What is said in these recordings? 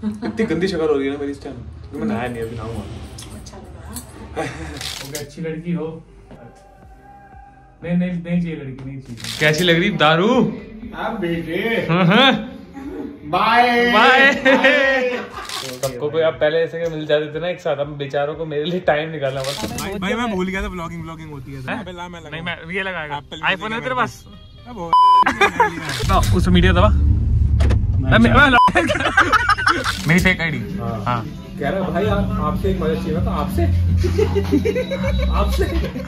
इतनी गंदी शक्ल हो रही है ना मेरी इस टाइम, मैं नहाया नहीं अभी, नहाऊंगा। अच्छा लगा। ओके, अच्छी लड़की हो। नहीं नहीं नहीं चाहिए लड़की, नहीं चाहिए। कैसी लग रही दारू? आप बेटे हाँ बाय बाय। सबको कोई आप पहले ऐसे मिल जाते थे ना एक साथ, अब बेचारों को मेरे लिए टाइम निकालना पड़ता। भाई मैं भूल गया था ब्लॉगिंग होती है। नहीं मैं ये लगाएगा, आईफोन है तेरे पास? अब उस मीडिया दबा मेरी फेक आईडी। हाँ कह रहा भाई आपसे एक मदद चाहिए था, आपसे आपसे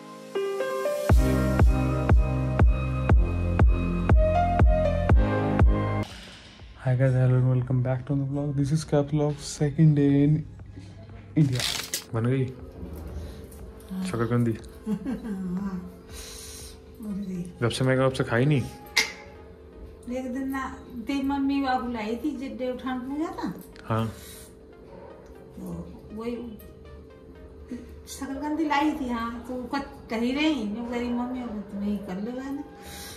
Hi guys, hello and welcome back to the vlog. This is Cap Vlog, second day in India. बन गई शकरकंदी? जब से मैं आपसे खाई नहीं। एक दिन ना तेरी मम्मी बाबू लाई थी जिड्डे उठान में गया था। हाँ तो वही शकरकंदी लाई थी। हाँ तो वो कही रही मैं गरीब मम्मी अब तुम्हें कर लेगा ना,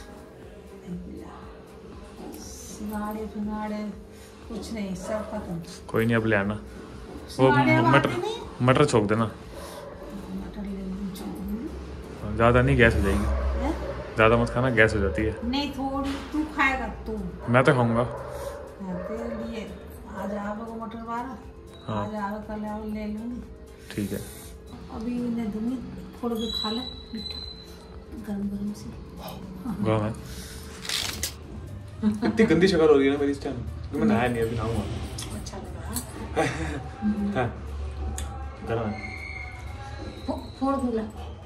सिंगाड़े फिंगाड़े कुछ नहीं, सब खत्म। कोई नहीं, अब ले आना। वो मटर छोक देना। मटर ले लूं, ज़्यादा नहीं, गैस हो जाएगी। ज़्यादा मत खाना, गैस हो जाती है। नहीं थोड़ी तू खाएगा तू। मैं तो खाऊंगा। तेरे लिए आज आलू मटर वाला। हाँ। आज आलू कल आलू ले लूंगी। ठीक है। अभी इन्हें दूंगी, थोड़ा भी खा ले मीठा गरम गरम से। गरम है। इतनी गंदी शक्ल हो रही है ना मेरी इस टाइम, मैं नहाया नहीं अभी, नहाऊंगा। अच्छा लगा। हाँ गरम है। फोड़ दूंगा।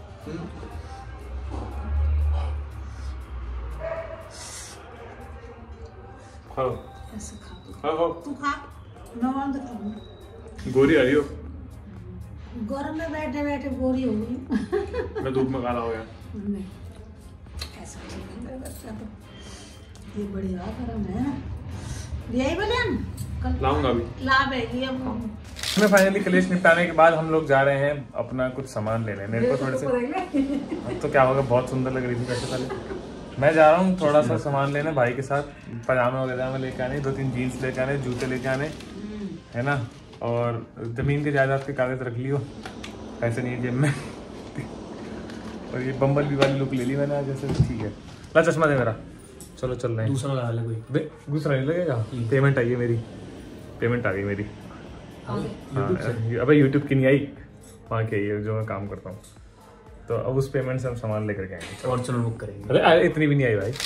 खाओ ऐसे खा खाओ। तू खा, मैं बंद करूंगा। गोरी आ रही हो? गरम में बैठे बैठे गोरी हो गई। मैं धूप में काला हो गया। नहीं ऐसा ठीक है मेरा बच्चा तो ये बढ़िया गरम है ना। यही बोले हम कल लाऊंगा अभी। ला बेगी अब। मैं फाइनली कलेश निपटाने के बाद हम लोग जा रहे हैं अपना कुछ सामान लेने। मेरे को थोड़े से अब तो क्या होगा, बहुत सुंदर लग रही थी वैसे पहले। मैं जा रहा हूँ थोड़ा सा सामान लेने भाई के साथ, पजामे वगैरह लेके आने, 2-3 जीन्स लेके आने, जूते लेके आने, है ना। और जमीन के जायदाद के कागज रख लियो, पैसे नहीं है जेब में। और ये बम्बल बी वाली लुक ले ली मैंने आज जैसे। ठीक है, ला चश्मा दे मेरा। चलो चल रहे हैं। दूसरा लगा ले कोई। दूसरा नहीं लगेगा। पेमेंट आई है मेरी, पेमेंट आ गई मेरी। हाँ अबे यूट्यूब की नहीं आई, वहाँ की आई है जो मैं काम करता हूँ। तो अब उस पेमेंट से हम सामान लेकर के आएंगे। और चलो बुक करेंगे। अरे इतनी भी नहीं आई भाई।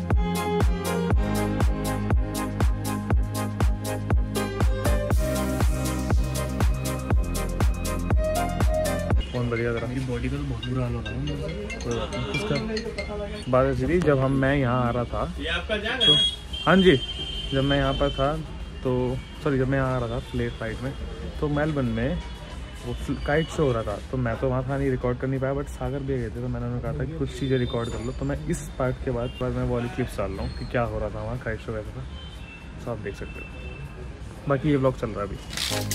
फोन बढ़िया जरा। मेरी बॉडी का तो बहुत बुरा हाल हो रहा है। उसका बात ऐसी थी, जब मैं यहाँ आ रहा था तो हाँ जी, जब मैं यहाँ पर था तो जब मैं यहाँ आ रहा था फ्लेट फ्लाइट में, तो मेलबर्न में वो काइट शो हो रहा था। तो मैं तो वहाँ था नहीं, रिकॉर्ड कर नहीं पाया, बट सागर भी गए थे। तो मैंने उन्हें कहा था कि कुछ चीज़ें रिकॉर्ड कर लो। तो मैं इस पार्ट के बाद मैं वो वाली क्लिप्स डाल रहा हूँ कि क्या हो रहा था वहाँ, काइट शो कैसा था। तो आप देख सकते हो। बाकी ये ब्लॉग चल रहा है अभी।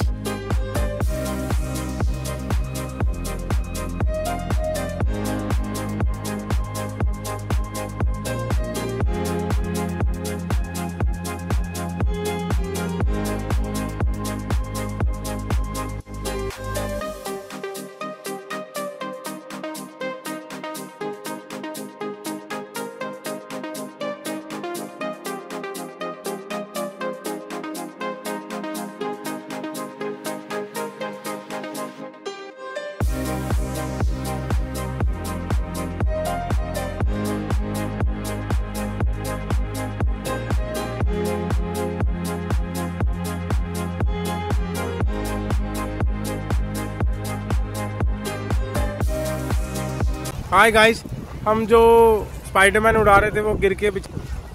हाय गाइस, हम जो स्पाइडरमैन उड़ा रहे थे वो गिर के में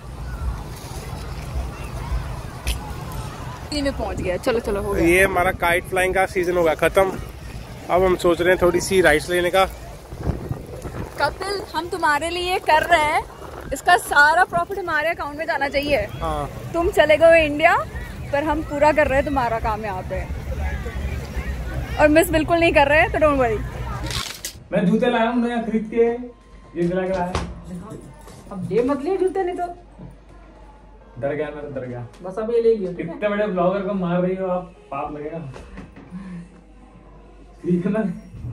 पहुंच गया। चलो चलो हो गया। ये हमारा काइट फ्लाइंग का सीजन हो गया खत्म। अब हम सोच रहे हैं थोड़ी सी राइड्स लेने का। कपिल, हम तुम्हारे लिए कर रहे हैं, इसका सारा प्रॉफिट हमारे अकाउंट में जाना चाहिए। हाँ। तुम चले गए इंडिया, पर हम पूरा कर रहे हैं तुम्हारा काम यहाँ पे, और मिस बिल्कुल नहीं कर रहे हैं, तो डोंट वरी। मैं जूते लाया हूँ नया खरीद के, ये दिला के लाया। अब दे मत ले जूते, नहीं तो डर गया मैं तो, डर गया। बस अब ये ले लियो। इतने बड़े ब्लॉगर को मार रही हो आप, पाप लगेगा। ठीक है ना?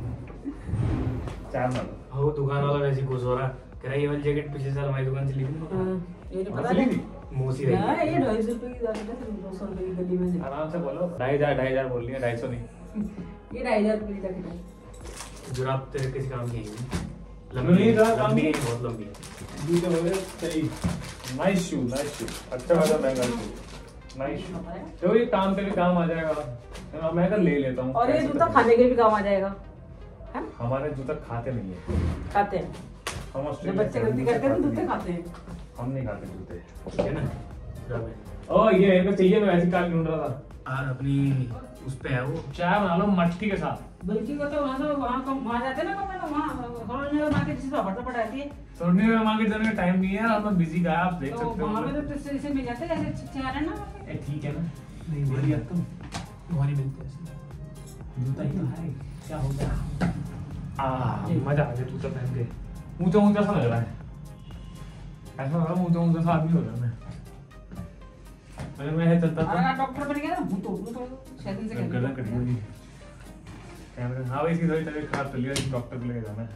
चार मारो। वो दुकान वाला वैसे खुश हो रहा, कह रहा ये वाली जैकेट पिछले साल हमारी दुकान से ली थी। ये नहीं पता असली नहीं। थी? मोसी क्या रही ये 250 रुपए की दाल है, 200 रुपए की गली में से। आराम से बोलो। 2,500 बोल रही है, 250 नहीं। ये 2,500 रुपए की जैकेट है। जुराब तेरे किसी काम की है? लंबी है, काम लंबी की? है, बहुत लंबी है। जूते हो गए सही। Nice shoe, nice shoe. अच्छा खासा महंगा शू, नाइस शू। तो ये काम पे भी काम आ जाएगा। मैं तो ले लेता हूँ। और ये जूता खाने के भी काम आ जाएगा। हैं? हमारे जूता खाते नहीं है। खाते हैं। हम जब ऑस्ट्रेलिया बच्चे गलती करते हैं तो जूते खाते हैं। हम नहीं खाते जूते। ठीक है ना? जुराब है। ओ ये मेरे को चाहिए, मैं वैसी कार ढूंढ रहा था। और अपनी उस पे है वो चाय बना लो मट्टी के साथ। बल्कि को तो वहाँ जाते हैं ना कपड़े, तो वहाँ मार्केट से फटाफट आती है। सोनी में मार्केट जाने का टाइम नहीं है और मैं बिजी गया, आप देख तो सकते वहाँ पे हो। तो इससे मिल जाते हैं, जैसे चार है ना। ए ठीक है ना? नहीं बढ़िया तुम। तुम्हारी मिलती है। जूता ही तो है, क्या हो गया? मजा आ गया जूता पहन के। ऊंचा ऊंचा सा लग रहा है, ऐसा लग रहा है ऊंचा ऊंचा सा आदमी हो गया मैं। पहले मैं चलता था। अगर डॉक्टर बन गया ना, वो तो शायद से गर्दन कटी हुई कैमरे। हाँ भाई, इसकी थोड़ी तबीयत खराब चल रही है, डॉक्टर को लेके जाना है।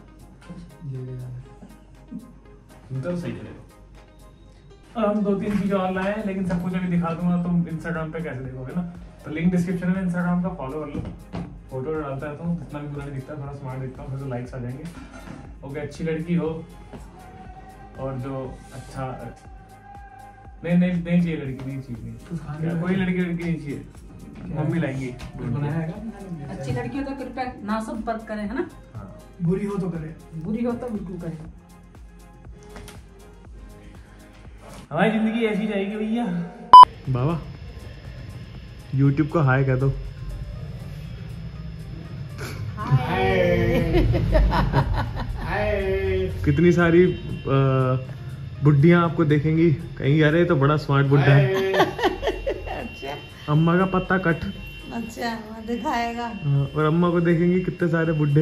जूता तो सही चलेगा। और हम 2-3 चीजें और लाए हैं, लेकिन सब कुछ अभी दिखा दूंगा, तुम इंस्टाग्राम पे कैसे देखोगे ना। तो लिंक डिस्क्रिप्शन में, इंस्टाग्राम का फॉलो कर लो। फोटो डालता है तो जितना भी बुरा नहीं दिखता, थोड़ा स्मार्ट दिखता हूँ, फिर तो लाइक्स आ जाएंगे। ओके, अच्छी लड़की हो और जो अच्छा नहीं नहीं नहीं चाहिए लड़की, नहीं चाहिए कोई लड़की नहीं चाहिए, मम्मी लाएंगी। अच्छी लड़की हो तो कृपया ना संपर्क करें, है ना। हाँ। बुरी हो तो करे। बुरी हो तो बिल्कुल करें। हमारी जिंदगी ऐसी जाएगी भैया। बाबा YouTube को हाय कह दो। कितनी सारी बुड्ढियां आपको देखेंगी, कहीं अरे तो बड़ा स्मार्ट बुड्ढा है। अच्छा अम्मा का पत्ता कट। अच्छा, दिखाएगा। और अम्मा को देखेंगी कितने सारे बुड्ढे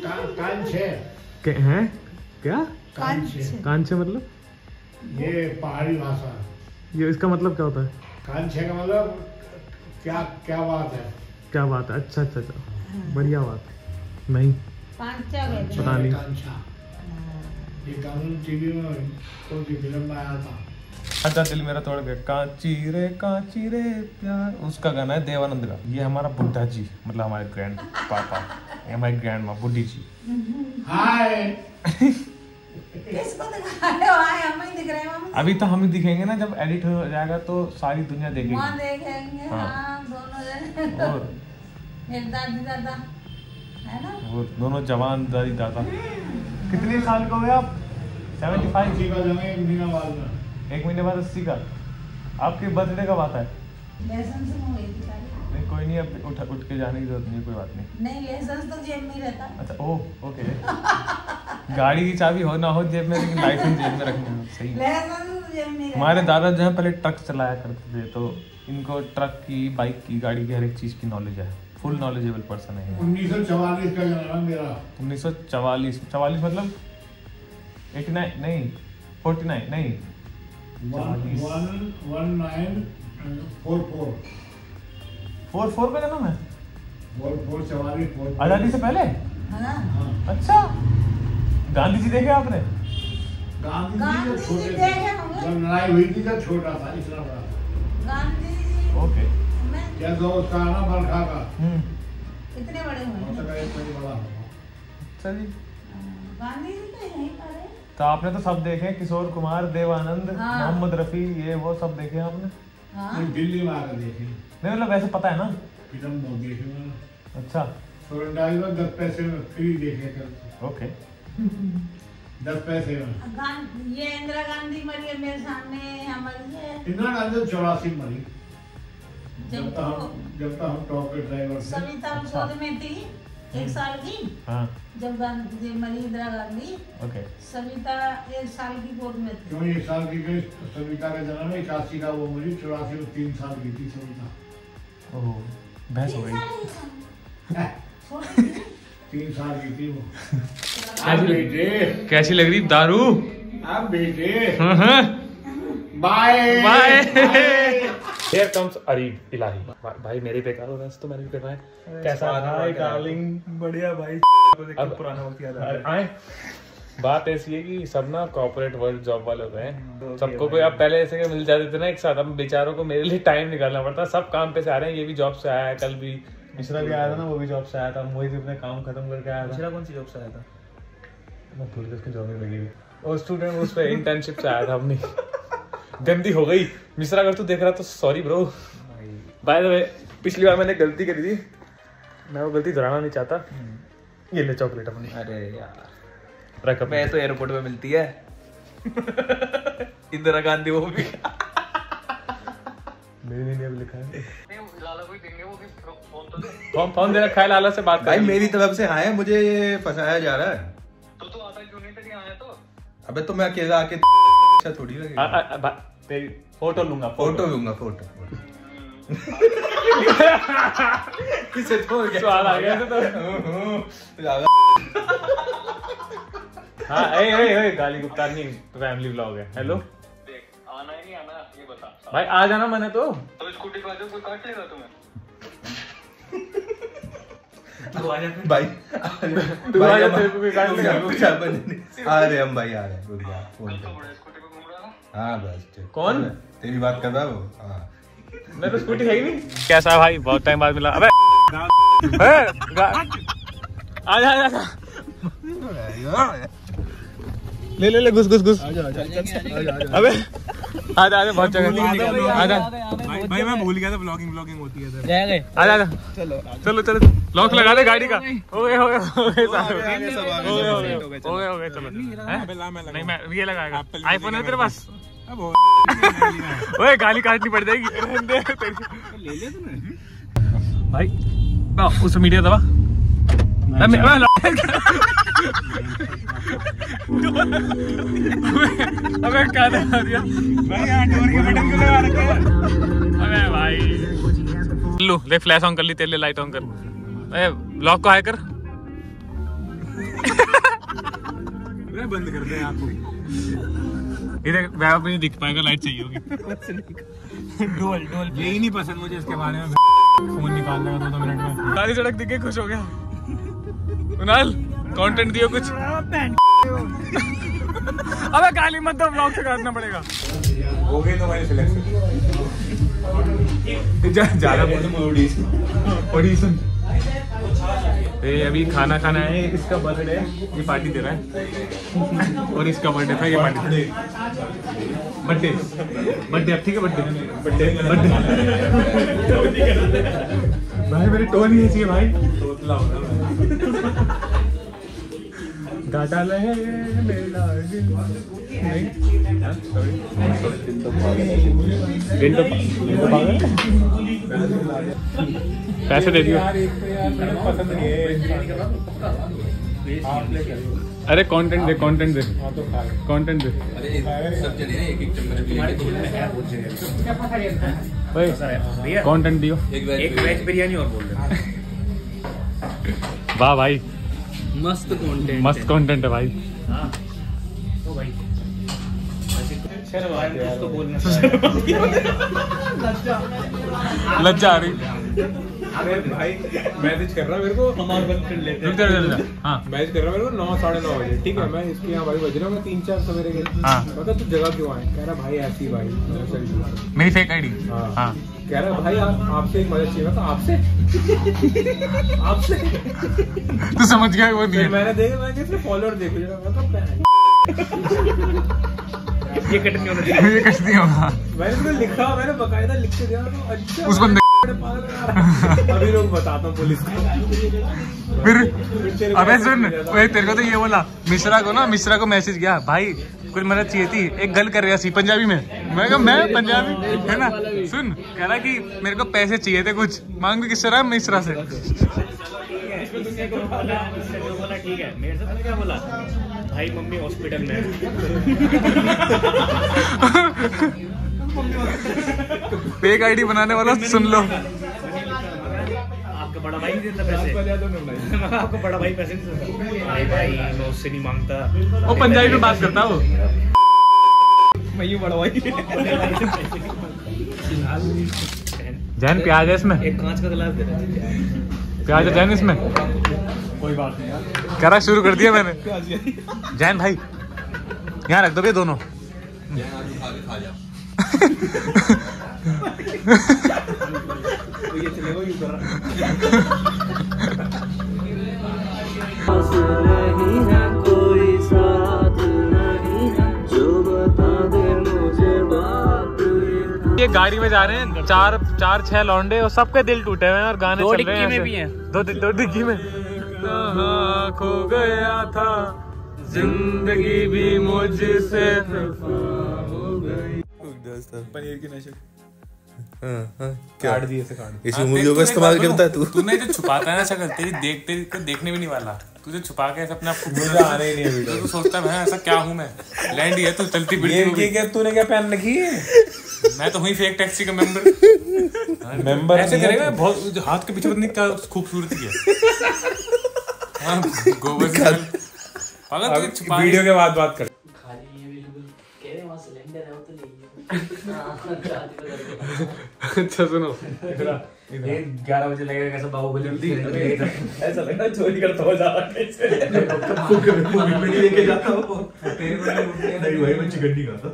हैं। क्या कांचे मतलब? ये पहाड़ी भाषा। ये इसका मतलब क्या होता है? कांचे का मतलब क्या क्या बात है? क्या बात है? अच्छा अच्छा अच्छा, बढ़िया बात है। नहीं पता नहीं। कांचा ये कानून टीवी में कौन सी फिल्म में आया था? अच्छा दिल मेरा तोड़ गया, कांची रे प्यार, उसका गाना है देवानंद का। ये हमारा बुड्ढा जी, मतलब हमारे ग्रैंड पापा, ये हमारी ग्रैंड माँ बुड्ढी जी। हाय किसको दिखाए हो? हाय हमें दिख रहे हैं मामा। अभी तो हम ही दिखेंगे ना, जब एडिट हो जाएगा तो सारी दुनिया देखेगी। वहाँ देखेंगे। हाँ। हाँ, दोनों जने। और मेरे दादी दादा है ना। वो दोनों जवान दादी दादा। कितने साल के हो गए आप? 75। इसी का जमे 1 महीना बाद में। 1 महीने बाद 80 का। आपके बर्थडे कब आता है? लाइसेंस में हुई थी सारी। नहीं कोई नहीं, अब उठ के जाने की जरूरत नहीं है, कोई बात नहीं। नहीं, लाइसेंस तो जेब में ही रहता। अच्छा ओह ओके। गाड़ी की चाबी हो ना हो जेब में, लेकिन लाइसेंस जेब में रखनी है, सही। लाइसेंस तो जेब में ही रहता। हमारे दादा जो है पहले ट्रक चलाया करते थे, तो इनको ट्रक की, बाइक की, गाड़ी की हर एक चीज की नॉलेज है। फुल नॉलेजेबल पर्सन है। 1944 का जन्म है मेरा। 1944 44 मतलब 89 नहीं 49 नहीं 1944 44 का जन्म है। 44 आजादी से पहले। हाँ। अच्छा, गांधी जी देखे आपने? गांधी जी गांधी जी देखे होंगे। जब लड़ाई हुई थी जब छोटा था, इतना बड़ा था। गांधी जी ओके। में क्या दोस्त का ना बरखा का कितने बड़े हो हुए सका एक बड़ी बड़ा होगा। अच्छा जी, गांधी जी तो यहीं पर है। तो आपने तो सब देखे, किशोर कुमार, देवानंद, हाँ। मोहम्मद रफी, ये वो सब देखे आपने? हाँ। नहीं, दिल्ली में आकर देखी नहीं मतलब वैसे पता है ना। फिल्म बहुत देखी मैंने। अच्छा सोरेंटाइज में 10 पैसे में फ्री देखे करते। ओके। 10 पैसे में। ये इंदिरा गांधी मरी है मेरे सामने, हमारी है। इंदिरा गांधी 84 मरी। जब जब तक हम टॉप पे ड्राइवर थे। सविता गोद में थी 1 साल की। हाँ जब गांधी मरी, इंदिरा गांधी, ओके। सविता 1 साल की गोद में थी। क्यों 1 साल की गई सविता का जन्म है, 81 का वो मरी, 84 में 3 साल की थी सविता। ओह बहस हो 3 गई। साल की छोटी थी। 3 साल की थी वो। आप बेटे, कैसी लग रही दारू? आप बेटे, हाँ हाँ bye bye. Here comes Areeb Ilahi. भाई मेरे बेकार हो रहा है तो मैंने भी करवाया। कैसा भाई डार्लिंग? बढ़िया भाई। अब पुराना वक्त याद आए। बात ऐसी है कि सब ना कॉर्पोरेट वर्ल्ड जॉब वाले होते हैं, सबको कोई अब पहले ऐसे मिल जाते थे ना एक साथ, अब बेचारों को मेरे लिए टाइम निकालना पड़ता है। सब काम पे से आ रहे हैं, ये भी जॉब से आया है, कल भी मिश्रा भी आया था ना, वो भी जॉब से आया था, मोहित भी अपने काम खत्म करके आया था। मिश्रा कौन सी जॉब से आया था? मैं भूल गया उसकी जॉब नहीं लगी। और स्टूडेंट उस पे इंटर्नशिप से आया था अपनी। गंदी हो गई मिश्रा, अगर तू देख रहा तो sorry bro. By the way पिछली बार मैंने गलती करी थी, मैं वो गलती दोहराना नहीं चाहता। ये ले चॉकलेट अपनी। अरे यार रख मैं तो एयरपोर्ट में मिलती है। इंदिरा गांधी वो भी मेरे लिए अब लिखा है। फोन दे रखा है, लाला से बात कर। भाई मेरी तरफ से आया, मुझे फंसाया जा रहा है। तो तू आता क्यों नहीं? तेरी आया तो अबे तो मैं अकेला आके अच्छा थोड़ी लगेगा। तेरी फोटो लूंगा, फोटो लूंगा, फोटो किसे तो सवाल आ गया तो। हाँ ए गाली गुप्ता नहीं, फैमिली व्लॉग है। हेलो आना ही नहीं आना ये बता भाई, आ जाना मैंने तो स्कूटी पर कोई काट लेगा तुम्हें? भाई तू आ जा, तेरे को कोई काट लेगा। आ रहे हम भाई, आ रहे हैं, रुक जा फोन कर। स्कूटी पे घूम रहा ना? हाँ बस ठीक। कौन? तेरी बात कर रहा है वो? हाँ मैं तो स्कूटी है ही नहीं। कैसा है भाई, बहुत टाइम बाद मिला। अबे आ जा ले घुस अबे आ जा बहुत जगह आ जा भाई मैं भूल गया था ब्लॉगिंग होती है। आ जा चलो लॉक लगा दे गाड़ी का। हो गए चलो। नहीं मैं ये लगाएगा, आईफोन है तेरे पास? ओए गाली काटनी पड़ जाएगी। ले लिया तूने भाई? उस मीडिया दबा। अबे क्या दबा दिया अबे भाई? लो ले फ्लैश ऑन कर ली, तेरे लिए लाइट ऑन कर। ब्लॉक को हाई कर। बंद कर दे आपको। इधर वैब नहीं दिख पाएगा, लाइट चाहिए होगी। डोल यही नहीं पसंद मुझे इसके बारे में। फोन निकाल देगा 2 मिनट में। सारी सड़क दिख गई, खुश हो गया। कुणाल कंटेंट दियो कुछ। अबे गाली मत दो, ब्लॉग से काटना पड़ेगा। हो गई तुम्हारी सिलेक्शन। ज्यादा ऑडिशन। अभी खाना है, इसका बर्थडे है, ये पार्टी दे रहा है। और इसका बर्थडे था, ये पार्टी। बर्थडे अब ठीक है। बर्थडे भाई मेरी टोन ही ऐसी है भाई। डाटा ले मेरा दिल नहीं। पैसे दे दियो। अरे कंटेंट दे। भाई कंटेंट दियो। एक वेज बिरयानी और बोल रहे। वाह भाई, मस्त कंटेंट है भाई। हाँ तो भाई उसको बोलना लज्जा आ रही। अरे भाई मैसेज कर रहा मेरे को, हाँ मैसेज कर रहा मेरे को 9 साढ़े 9 बजे। ठीक है, मैं इसके यहाँ भाई बज रहा हूँ 3-4 सवेरे के। हाँ पता तू जगह क्यों आए? कह रहा भाई ऐसी भाई मेरी फेक आईडी। हाँ कह रहा भाई आपसे एक मदद चाहिए था। आपसे तू समझ गया वो नहीं है। मैंने देखा, मैं किसने फॉलोअर देख लिया। ये कट नहीं होना चाहिए। ये कुछ नहीं होगा। मैंने उसको लिखा, मैंने बकायदा लिख के दिया। तो अच्छा उस बंदे अभी लोग बताता हूँ पुलिस को। फिर अबे सुन, तेरे को तो ये बोला मिश्रा को मैसेज किया, भाई कुछ मदद चाहिए थी, एक गल कर रहा सी पंजाबी में। मैं कहा मैं पंजाबी है ना। सुन कह रहा कि मेरे को पैसे चाहिए थे, कुछ मांग भी किससे रहा? मिश्रा से। ठीक है, मेरे से क्या बोला भाई? मम्मी हॉस्पिटल में। फेक आईडी बनाने वाला सुन लो। आपका बड़ा भाई नहीं देता पैसे? आपको बड़ा भाई पैसे नहीं देता? भाई मैं उससे नहीं मांगता। वो पंजाबी में बात करता वो। मैं यूं बड़ा भाई। जैन प्याज है इसमें, एक कांच का गिलास दे रहा प्याज है जैन इसमें। कोई बात नहीं यार, करा शुरू कर दिया मैंने। जैन भाई यहाँ रख दो भैया दोनों। खा जा। ये चले वो यूं कर रहा। ये गाड़ी में जा रहे हैं, चार छह लौंडे और सबके दिल टूटे हुए हैं और गाने चल रहे हैं। में भी हैं। दो डिग्गी में। खो गया था जिंदगी भी मुझसे पनीर की नशे काट दिए से काट। इसी मूवियों का इस्तेमाल करता है तू। तूने जो छुपाता है ना शक्ल तेरी देखने भी नहीं वाला। तुझे छुपा के अपने आप को मुझे आने ही नहीं है वीडियो। तू सोचता है ऐसा क्या हूँ मैं, लैंड ही है तू चलती फिरती। क्या तूने क्या पहन रखी है? मैं तो हुई फेक टैक्सी का मेंबर। ऐसे करेगा बहुत, हाथ के पीछे पता नहीं क्या खूबसूरती है। हाँ, गोबर से पागल तुझे छुपा। वीडियो के बाद बात कर। अच्छा सुनो, 11 बजे लगेगा कैसा बाहुबली जल्दी ऐसा लग रहा है चोरी करता हो जा रहा है कैसे। लेके जाता हूँ नहीं भाई मैं चिकन नहीं खाता।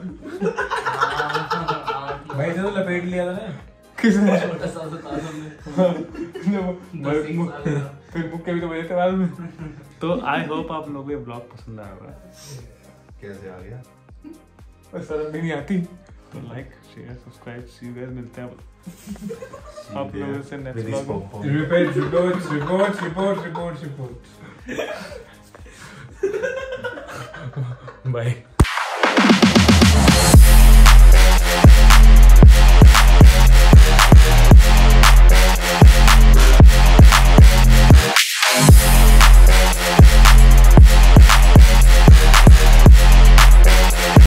भाई से तो लपेट लिया था ना किसने? छोटा सा फिर मुक्के भी तो बजे थे बाद में। तो आई होप आप लोगों को ये ब्लॉग पसंद आया होगा। कैसे आ गया? शर्म भी नहीं आती तो like share subscribe. See you guys, मिलते हैं आप लोगों से नेक्स्ट ब्लॉग में। Report bye.